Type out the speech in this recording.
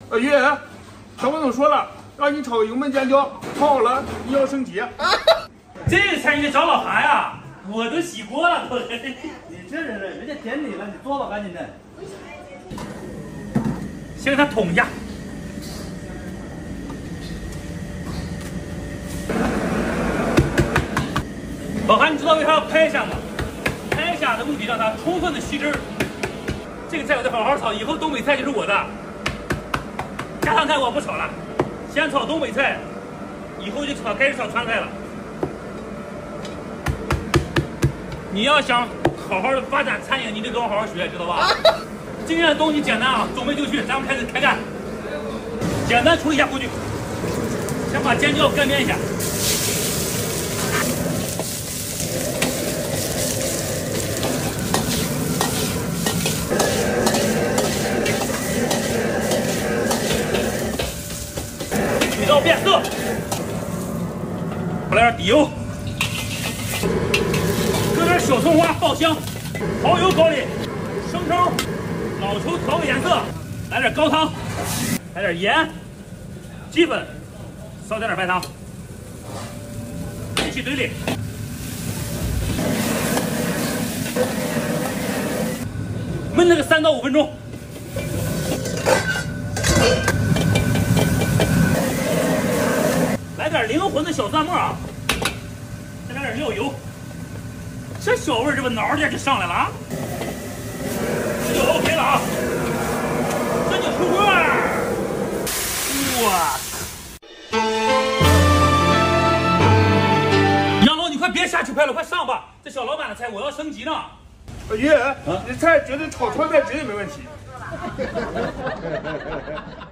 鱼，小王总说了，让你炒个油焖尖椒，炒好了你要升级。 这个菜你得找老韩呀，我都洗锅了都。 你这人家点你了，你做吧，赶紧的。 先给他捅一下。老韩，你知道为啥要拍一下吗？拍一下的目的让它充分的吸汁儿。这个菜我得好好炒，以后东北菜就是我的。家常菜我不炒了，先炒东北菜，以后就开始炒川菜了。你要想好好的发展餐饮，你得跟我好好学，知道吧？今天的东西简单啊，准备就绪，咱们开始开干。简单处理一下工具，先把尖椒干煸一下。水到变色，来点底油，搁点小葱花爆香，蚝油搞里，生抽、老抽调个颜色，来点高汤，来点盐、鸡粉，少点白糖，一起堆里。焖那个3到5分钟。来点灵魂的小蒜末啊，再来点料油，这小味儿这不挠点就上来了啊，这就 OK 了啊，这就出锅儿，哇！杨老，你快别瞎去拍了，快上吧，这小老板的菜我要升级呢。 鱼，你菜绝对炒川菜绝对没问题。